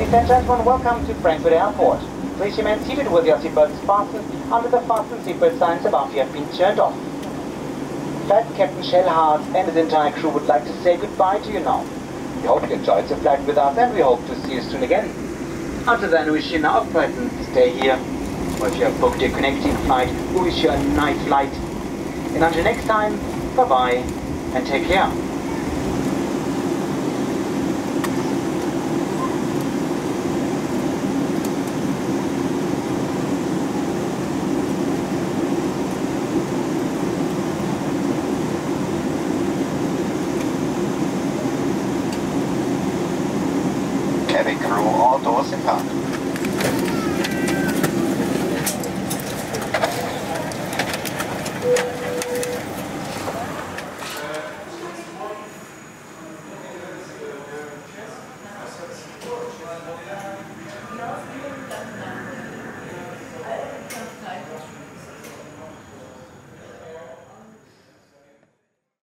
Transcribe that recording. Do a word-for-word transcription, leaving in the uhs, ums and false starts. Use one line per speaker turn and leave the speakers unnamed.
Ladies and gentlemen, welcome to Frankfurt Airport. Please remain seated with your seatbelts fastened under the fasten seatbelt signs above you have been turned off. Flight Captain Shellhart and his entire crew would like to say goodbye to you now. We hope you enjoyed the flight with us and we hope to see you soon again. Until then, we wish you now a pleasant stay here. Or if you have booked a connecting flight, we wish you a nice flight. And until next time, bye-bye and take care.